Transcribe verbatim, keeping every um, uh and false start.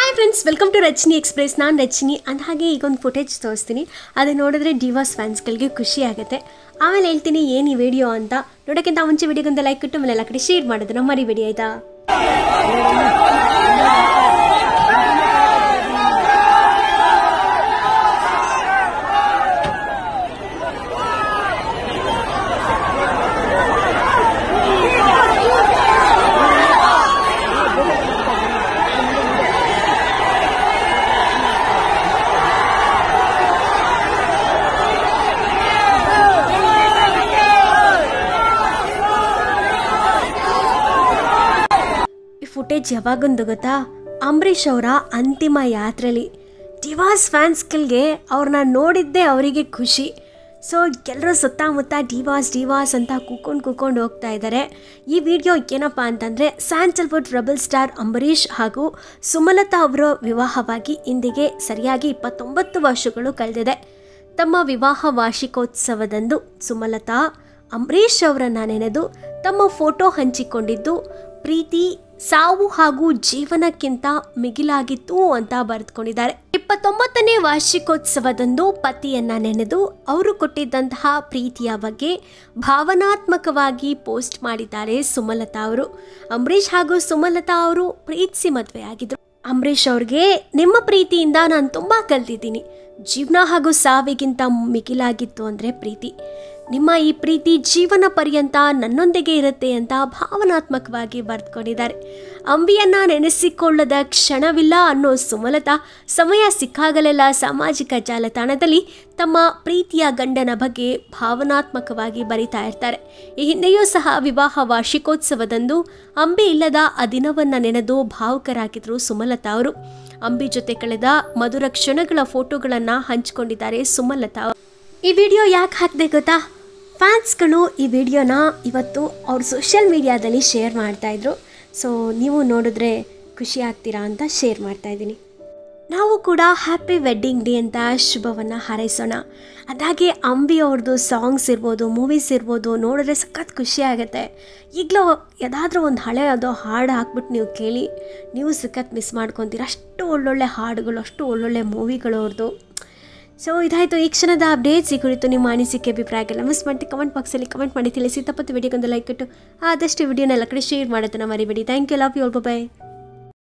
Hi friends, welcome to Rachani express. ನಾನು ರಚನಿ. ಅಂದ ಹಾಗೆ ಈಗ ಒಂದು ಫುಟೇಜ್ ತೋರಿಸ್ತೀನಿ. ಅದು ನೋಡಿದ್ರೆ ಡಿವಾಸ್ ಫ್ಯಾನ್ಸ್ಗಳಿಗೆ ಖುಷಿ ಆಗುತ್ತೆ. ಆಮೇಲೆ ಹೇಳ್ತೀನಿ ಏನು ಈ ವಿಡಿಯೋ ಅಂತ. ನೋಡೋಕ್ಕಿಂತ ಮುಂಚೆ ವಿಡಿಯೋಗೊಂದು ಲೈಕ್ ಕೊಟ್ಟು ಆಮೇಲೆ ಎಲ್ಲ ಕಡೆ ಶೇರ್ ಮಾಡೋದನ್ನ ಮರಿಬೇಡಿ, ಆಯಿತಾ? ಫುಟೇಜ್ ಯಾವಾಗೊಂದು ಗೊತ್ತಾ? ಅಂಬರೀಷ್ ಅವರ ಅಂತಿಮ ಯಾತ್ರೆಯಲ್ಲಿ ಡಿವಾಸ್ ಫ್ಯಾನ್ಸ್ಗಳಿಗೆ ಅವ್ರನ್ನ ನೋಡಿದ್ದೇ ಅವರಿಗೆ ಖುಷಿ. ಸೊ ಎಲ್ಲರೂ ಸುತ್ತಮುತ್ತ ಡಿವಾಸ್ ಡಿವಾಸ್ ಅಂತ ಕೂಕೊಂಡು ಕೂಕೊಂಡು ಹೋಗ್ತಾ ಇದ್ದಾರೆ. ಈ ವಿಡಿಯೋ ಏನಪ್ಪ ಅಂತಂದರೆ, ಸ್ಯಾಂಡಲ್ವುಡ್ ರೆಬಲ್ ಸ್ಟಾರ್ ಅಂಬರೀಷ್ ಹಾಗೂ ಸುಮಲತಾ ಅವರ ವಿವಾಹವಾಗಿ ಇಂದಿಗೆ ಸರಿಯಾಗಿ ಇಪ್ಪತ್ತೊಂಬತ್ತು ವರ್ಷಗಳು ಕಳೆದಿದೆ. ತಮ್ಮ ವಿವಾಹ ವಾರ್ಷಿಕೋತ್ಸವದಂದು ಸುಮಲತಾ ಅಂಬರೀಷ್ ಅವರನ್ನು ನೆನೆದು ತಮ್ಮ ಫೋಟೋ ಹಂಚಿಕೊಂಡಿದ್ದು, ಪ್ರೀತಿ ಸಾವು ಹಾಗೂ ಜೀವನಕ್ಕಿಂತ ಮಿಗಿಲಾಗಿತ್ತು ಅಂತ ಬರೆದುಕೊಂಡಿದ್ದಾರೆ. ಇಪ್ಪತ್ತೊಂಬತ್ತನೇ ವಾರ್ಷಿಕೋತ್ಸವದಂದು ಪತಿಯನ್ನ ನೆನೆದು ಅವರು ಕೊಟ್ಟಿದ್ದಂತಹ ಪ್ರೀತಿಯ ಬಗ್ಗೆ ಭಾವನಾತ್ಮಕವಾಗಿ ಪೋಸ್ಟ್ ಮಾಡಿದ್ದಾರೆ ಸುಮಲತಾ ಅವರು. ಅಂಬರೀಷ್ ಹಾಗೂ ಸುಮಲತಾ ಅವರು ಪ್ರೀತಿಸಿ ಮದುವೆಯಾಗಿದ್ರು. ಅಂಬರೀಷ್ ಅವ್ರಿಗೆ, ನಿಮ್ಮ ಪ್ರೀತಿಯಿಂದ ನಾನು ತುಂಬ ಕಲ್ತಿದ್ದೀನಿ. ಜೀವನ ಹಾಗೂ ಸಾವಿಗಿಂತ ಮಿಗಿಲಾಗಿತ್ತು ಅಂದರೆ ಪ್ರೀತಿ. ನಿಮ್ಮ ಈ ಪ್ರೀತಿ ಜೀವನ ಪರ್ಯಂತ ನನ್ನೊಂದಿಗೆ ಇರುತ್ತೆ ಅಂತ ಭಾವನಾತ್ಮಕವಾಗಿ ಬರೆದುಕೊಂಡಿದ್ದಾರೆ. ಅಂಬಿಯನ್ನ ನೆನೆಸಿಕೊಳ್ಳದ ಕ್ಷಣವಿಲ್ಲ ಅನ್ನೋ ಸುಮಲತಾ ಸಮಯ ಸಿಕ್ಕಾಗಲೆಲ್ಲ ಸಾಮಾಜಿಕ ಜಾಲತಾಣದಲ್ಲಿ ತಮ್ಮ ಪ್ರೀತಿಯ ಗಂಡನ ಬಗ್ಗೆ ಭಾವನಾತ್ಮಕವಾಗಿ ಬರಿತಾ ಇರ್ತಾರೆ. ಈ ಹಿಂದೆಯೂ ಸಹ ವಿವಾಹ ವಾರ್ಷಿಕೋತ್ಸವದಂದು ಅಂಬಿ ಇಲ್ಲದ ಆ ದಿನವನ್ನು ನೆನೆದು ಭಾವುಕರಾಗಿದ್ದರು ಸುಮಲತಾ ಅವರು. ಅಂಬಿ ಜೊತೆ ಕಳೆದ ಮಧುರ ಕ್ಷಣಗಳ ಫೋಟೋಗಳನ್ನು ಹಂಚಿಕೊಂಡಿದ್ದಾರೆ ಸುಮಲತಾ. ಈ ವಿಡಿಯೋ ಯಾಕೆ ಹಾಕಿದೆ ಗೊತ್ತಾ? ಫ್ಯಾನ್ಸ್ಗಳು ಈ ವಿಡಿಯೋನ ಇವತ್ತು ಅವ್ರ ಸೋಷಿಯಲ್ ಮೀಡಿಯಾದಲ್ಲಿ ಶೇರ್ ಮಾಡ್ತಾಯಿದ್ರು. ಸೊ ನೀವು ನೋಡಿದ್ರೆ ಖುಷಿ ಆಗ್ತೀರಾ ಅಂತ ಶೇರ್ ಮಾಡ್ತಾಯಿದ್ದೀನಿ. ನಾವು ಕೂಡ ಹ್ಯಾಪಿ ವೆಡ್ಡಿಂಗ್ ಡೇ ಅಂತ ಶುಭವನ್ನು ಹಾರೈಸೋಣ. ಅದಾಗೆ ಅಂಬಿ ಅವ್ರದ್ದು ಸಾಂಗ್ಸ್ ಇರ್ಬೋದು, ಮೂವೀಸ್ ಇರ್ಬೋದು, ನೋಡಿದ್ರೆ ಸಖತ್ ಖುಷಿ ಆಗುತ್ತೆ. ಈಗಲೂ ಯಾವುದಾದ್ರೂ ಒಂದು ಹಳೆ ಯಾವುದೋ ಹಾಡು ಹಾಕ್ಬಿಟ್ಟು ನೀವು ಕೇಳಿ, ನೀವು ಸಖತ್ ಮಿಸ್ ಮಾಡ್ಕೊತೀರ. ಅಷ್ಟು ಒಳ್ಳೊಳ್ಳೆ ಹಾಡುಗಳು, ಅಷ್ಟು ಒಳ್ಳೊಳ್ಳೆ ಮೂವಿಗಳು ಅವ್ರದ್ದು. ಸೊ ಇದಾಯಿತು ಈ ಕ್ಷಣದ ಅಪ್ಡೇಟ್ಸ್. ಈ ಕುರಿತು ನಿಮ್ಮ ಅನಿಸಿಕೆ ಅಭಿಪ್ರಾಯಗಳನ್ನ ಮಿಸ್ ಮಾಡಿ ಕಮೆಂಟ್ ಬಾಕ್ಸಲ್ಲಿ ಕಮೆಂಟ್ ಮಾಡಿ ತಿಳಿಸಿ. ತಪ್ಪತ್ತು ವಿಡಿಯೋಗೊಂದು ಲೈಕ್ ಕೊಟ್ಟು ಆದಷ್ಟು ವಿಡಿಯೋನ ಎಲ್ಲ ಕಡೆ ಶೇರ್ ಮಾಡೋದನ್ನ ಮರಿಬೇಡಿ. Thank you, love you all, by.